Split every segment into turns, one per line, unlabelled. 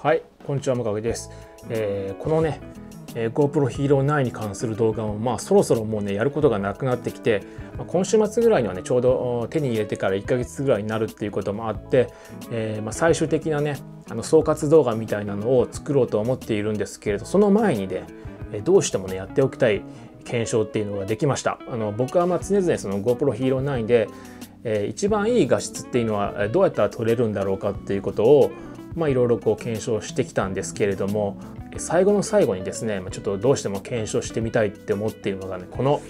はい、こんにちは、向影です。このね、GoPro Hero 9に関する動画もそろそろもうねやることがなくなってきて、今週末ぐらいにはねちょうど手に入れてから1ヶ月ぐらいになるっていうこともあって、最終的なね総括動画みたいなのを作ろうと思っているんですけれど、その前にねどうしてもねやっておきたい検証っていうのができました。僕は常々その GoPro Hero 9で、一番いい画質っていうのはどうやったら撮れるんだろうかっていうことをいろいろ検証してきたんですけれども、最後の最後にですねちょっとどうしても検証してみたいって思っているのがね、この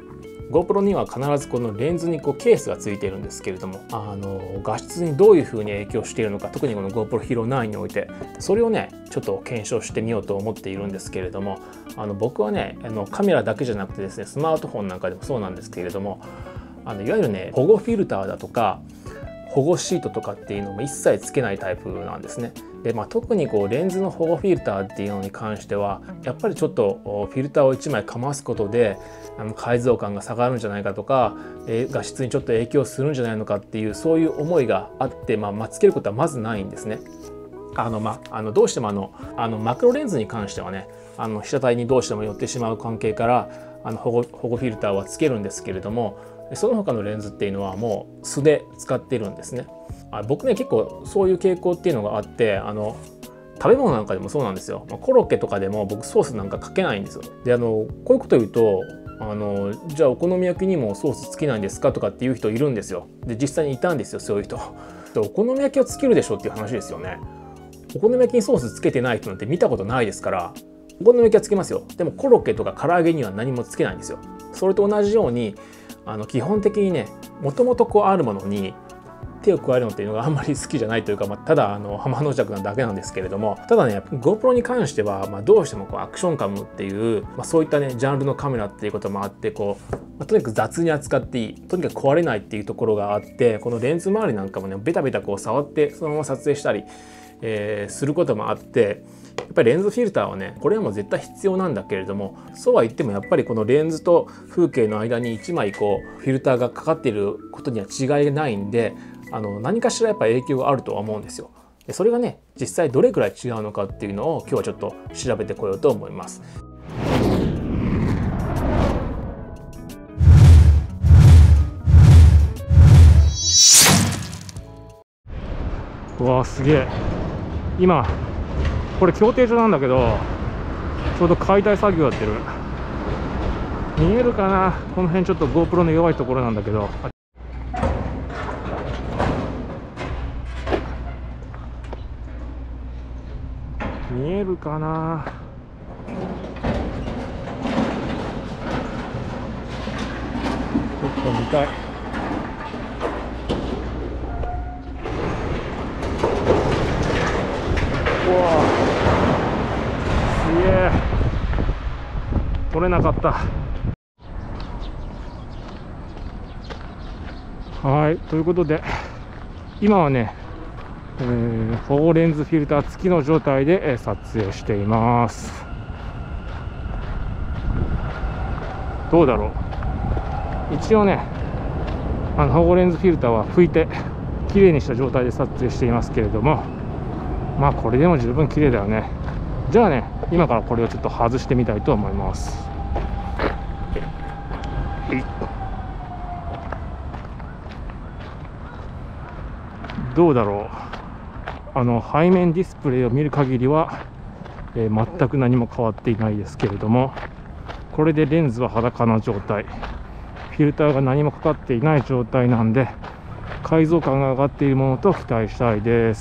GoPro には必ずこのレンズにケースがついているんですけれども、画質にどういうふうに影響しているのか、特にこの GoPro Hero 9においてそれをねちょっと検証してみようと思っているんですけれども、僕はねカメラだけじゃなくてですね、スマートフォンなんかでもそうなんですけれども、いわゆるね保護フィルターだとか保護シートとかっていうのも一切つけないタイプなんですね。で、特にレンズの保護フィルターっていうのに関してはやっぱりちょっとフィルターを1枚かますことで解像感が下がるんじゃないかとか、画質にちょっと影響するんじゃないのかっていうそういう思いがあって、つけることはまずないんですね。どうしてもマクロレンズに関してはね被写体にどうしても寄ってしまう関係から保護フィルターはつけるんですけれども、その他のレンズっていうのはもう素で使ってるんですね。僕ね結構そういう傾向っていうのがあって、食べ物なんかでもそうなんですよ。コロッケとかでも僕ソースなんかかけないんですよ。でこういうこと言うとじゃあお好み焼きにもソースつけないんですかとかっていう人いるんですよ。で実際にいたんですよ、そういう人。お好み焼きをつけるでしょっていう話ですよね。お好み焼きにソースつけてない人なんて見たことないですから、お好み焼きはつけますよ。でもコロッケとか唐揚げには何もつけないんですよ。それと同じように基本的にねもともとあるものに手を加えるのっていうのがあんまり好きじゃないというか、ただ浜の弱なだけなんですけれども、ただね GoPro に関しては、どうしてもアクションカムっていう、そういったねジャンルのカメラっていうこともあってとにかく雑に扱っていい、とにかく壊れないっていうところがあって、このレンズ周りなんかもねベタベタ触ってそのまま撮影したり、することもあって、やっぱりレンズフィルターはねこれはもう絶対必要なんだけれども、そうは言ってもやっぱりこのレンズと風景の間に1枚フィルターがかかっていることには違いないんで、何かしらやっぱ影響があるとは思うんですよ。でそれがね実際どれくらい違うのかっていうのを今日はちょっと調べてこようと思います。うわーすげえ。今これ競艇場なんだけど、ちょうど解体作業やってる。見えるかな、この辺ちょっと GoPro の弱いところなんだけど、見えるかな。ちょっと見たい。うわすげえ、取れなかった。はい、ということで今はね、保護レンズフィルター付きの状態で撮影しています。どうだろう。一応ね保護レンズフィルターは拭いて綺麗にした状態で撮影していますけれども、これでも十分綺麗だよね。じゃあね今からこれをちょっと外してみたいと思います。どうだろう。背面ディスプレイを見る限りは、全く何も変わっていないですけれども、これでレンズは裸の状態、フィルターが何もかかっていない状態なんで、解像感が上がっているものと期待したいです。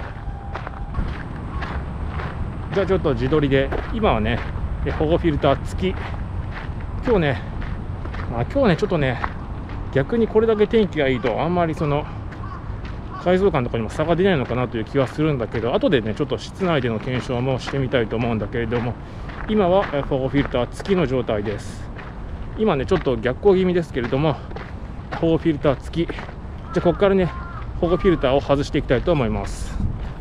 じゃあちょっと自撮りで、今はね保護フィルター付き。今日ねちょっとね逆にこれだけ天気がいいとあんまり解像感とかにも差が出ないのかなという気はするんだけど、後でねちょっと室内での検証もしてみたいと思うんだけれども、今は保護フィルター付きの状態です。今ねちょっと逆光気味ですけれども保護フィルター付き。じゃあここからね保護フィルターを外していきたいと思います。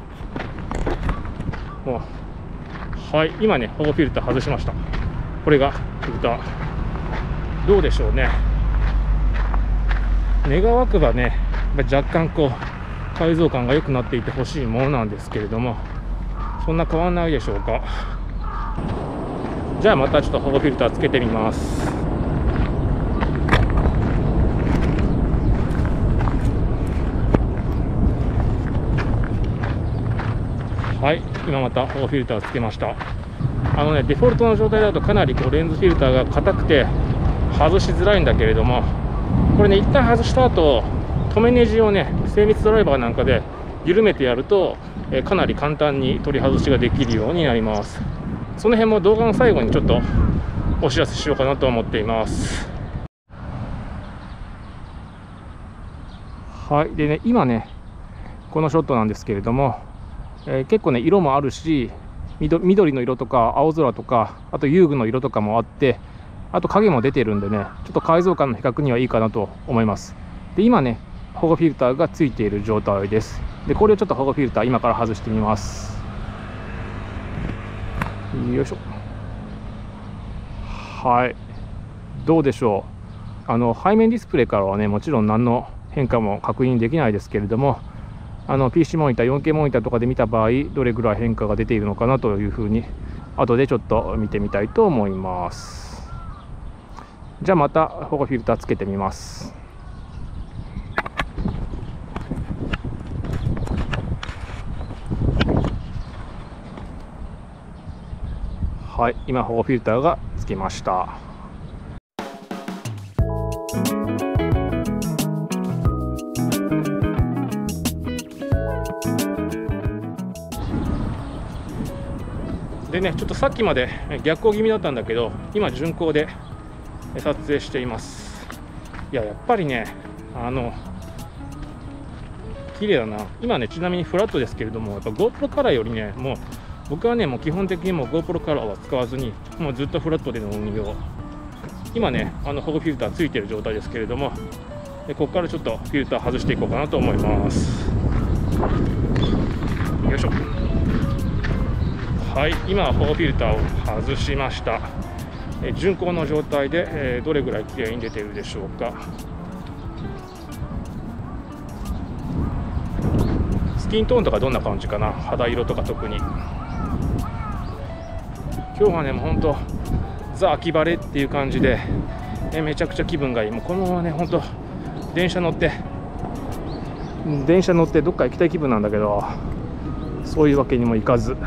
はい、今ね保護フィルター外しました。これがフィルター。どうでしょうね。願わくばね若干解像感が良くなっていてほしいものなんですけれども、 そんな変わんないでしょうか。じゃあまたちょっと保護フィルターつけてみます。はい、今また保護フィルターつけました。デフォルトの状態だとかなりレンズフィルターが硬くて外しづらいんだけれども、これね、一旦外した後留めネジをね、精密ドライバーなんかで緩めてやるとかなり簡単に取り外しができるようになります。その辺も動画の最後にちょっとお知らせしようかなと思っています。はい、でね、今ねこのショットなんですけれども、結構ね色もあるし、緑の色とか青空とか、あと遊具の色とかもあって、あと影も出てるんでね、ちょっと解像感の比較にはいいかなと思います。で今ね保護フィルターがついている状態です。でこれをちょっと保護フィルター今から外してみます。よいしょ。はい、どうでしょう。背面ディスプレイからはねもちろん何の変化も確認できないですけれども、PC モニター 4K モニターとかで見た場合どれぐらい変化が出ているのかなというふうに後でちょっと見てみたいと思います。じゃあまた保護フィルターつけてみます。はい、今保護フィルターがつきました。でね、ちょっとさっきまで逆光気味だったんだけど、今順光で撮影しています。いや、やっぱりね、綺麗だな。今ね、ちなみにフラットですけれども、やっぱ GoPro カラーよりね、もう僕はね、もう基本的にもう GoPro カラーは使わずに、もうずっとフラットでの運用。今ね、保護フィルターついてる状態ですけれども、ここからちょっとフィルター外していこうかなと思います。よいしょ。はい、今保護フィルターを外しました。順光の状態で、どれぐらい綺麗に出ているでしょうか。スキントーンとかどんな感じかな、肌色とか特に。今日はね、もう本当ザ秋晴れっていう感じで、めちゃくちゃ気分がいい。もうこのままね、本当電車乗ってどっか行きたい気分なんだけど、そういうわけにもいかず。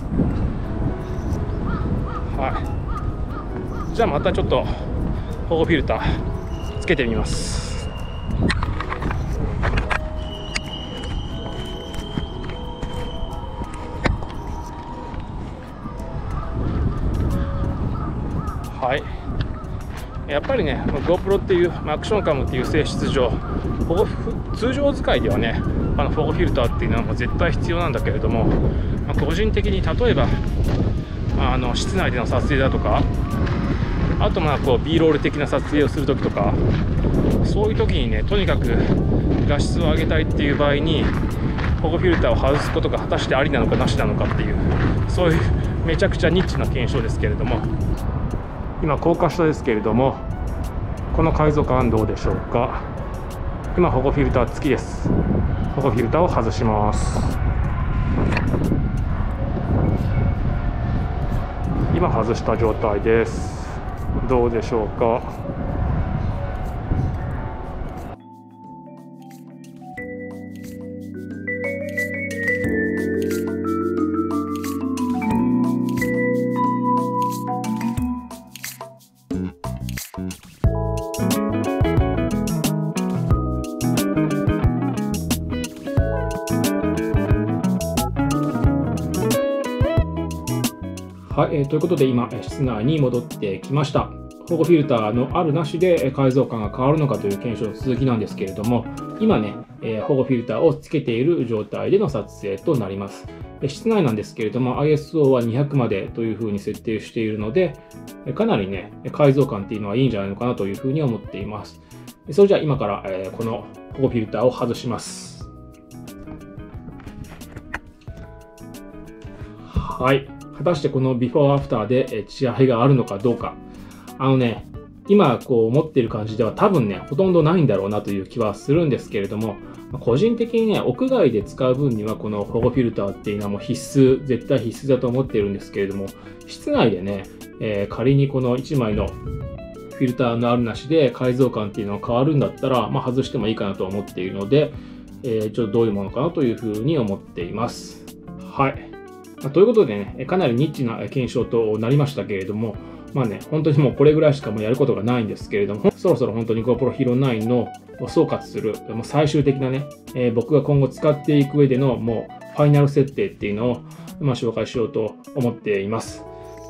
はい、じゃあまたちょっと保護フィルターつけてみます。はい、やっぱりね GoPro っていうアクションカムっていう性質上、通常使いではね保護フィルターっていうのは絶対必要なんだけれども、個人的に例えば室内での撮影だとか、あとB ロール的な撮影をするときとか、そういう時にね、とにかく画質を上げたいっていう場合に保護フィルターを外すことが果たしてありなのかなしなのかっていう、そういうめちゃくちゃニッチな検証ですけれども、今高架下ですけれども、この解像感どうでしょうか。今保護フィルター付きです。保護フィルターを外します。今外した状態です。どうでしょうか。はい、ということで今室内に戻ってきました。保護フィルターのあるなしで解像感が変わるのかという検証の続きなんですけれども、今ね、保護フィルターをつけている状態での撮影となります。室内なんですけれども ISO は200までというふうに設定しているので、かなりね解像感っていうのはいいんじゃないのかなというふうに思っています。それじゃあ今からこの保護フィルターを外します。はい、果たしてこのビフォーアフターで違いがあるのかどうか。 今こう持っている感じでは多分ね、ほとんどないんだろうなという気はするんですけれども、個人的にね、屋外で使う分にはこの保護フィルターっていうのはもう絶対必須だと思っているんですけれども、室内でね、仮にこの1枚のフィルターのあるなしで改造感っていうのが変わるんだったら、外してもいいかなと思っているので、ちょっとどういうものかなというふうに思っています。はい。ということでね、かなりニッチな検証となりましたけれども、本当にもうこれぐらいしかもうやることがないんですけれども、そろそろ本当に GoPro Hero 9の総括する、最終的なね、僕が今後使っていく上でのもうファイナル設定っていうのを、紹介しようと思っています。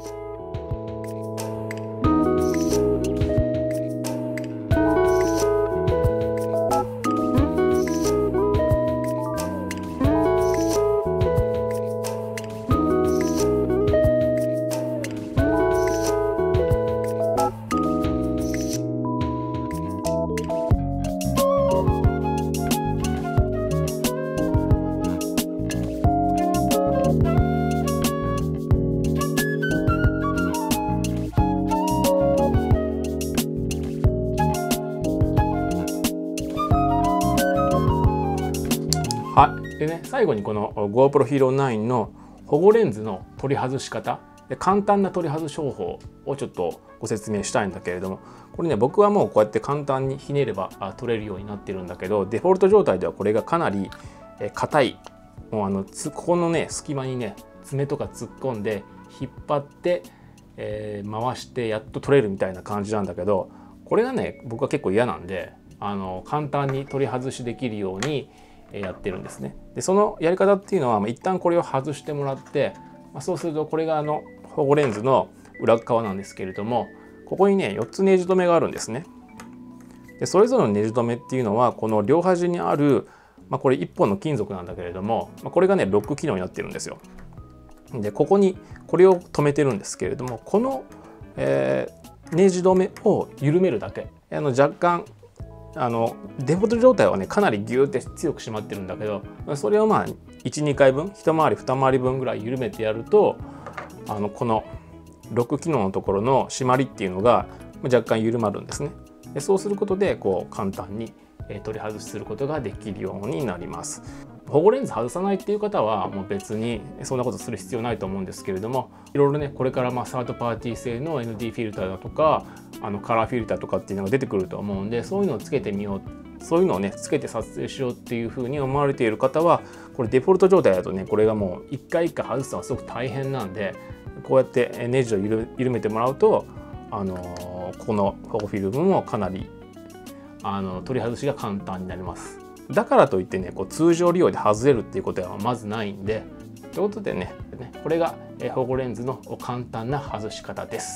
はい。でね、最後にこの GoPro Hero 9の保護レンズの取り外し方で、簡単な取り外し方法をちょっとご説明したいんだけれども、これね、僕はもうこうやって簡単にひねれば取れるようになってるんだけど、デフォルト状態ではこれがかなり硬い、もうここのね隙間にね爪とか突っ込んで引っ張って、回してやっと取れるみたいな感じなんだけど、これがね僕は結構嫌なんで、簡単に取り外しできるようにやってるんですね。でそのやり方っていうのは、一旦これを外してもらって、そうするとこれが保護レンズの裏側なんですけれども、ここにね4つネジ止めがあるんですね。でそれぞれのネジ止めっていうのはこの両端にある、これ1本の金属なんだけれども、これがねロック機能になってるんですよ。でここにこれを止めてるんですけれども、この、ネジ止めを緩めるだけ、若干デフォルト状態はねかなりギューって強く締まってるんだけど、それを12回分、1回り2回り分ぐらい緩めてやると、このロック機能のところの締まりっていうのが若干緩まるんですね。でそうすることでこう簡単に取り外しすることができるようになります。保護レンズ外さないっていう方はもう別にそんなことする必要ないと思うんですけれども、いろいろねこれからサードパーティー製の ND フィルターだとかカラーフィルターとかっていうのが出てくると思うんで、そういうのをつけてみよう、そういうのをねつけて撮影しようっていうふうに思われている方は、これデフォルト状態だとねこれがもう一回一回外すのはすごく大変なんで、こうやってネジを緩めてもらうとこの保護フィルムもかなり取り外しが簡単になります。だからといってねこう通常利用で外れるっていうことはまずないんで、ということでねこれが保護レンズの簡単な外し方です。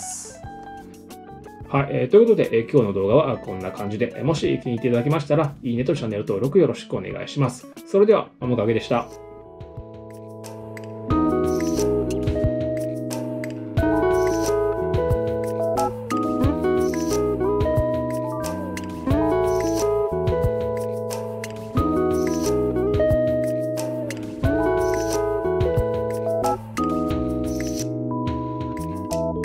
はい、ということで、今日の動画はこんな感じで、もし気に入っていただけましたらいいねとチャンネル登録よろしくお願いします。それでは、もがげでした。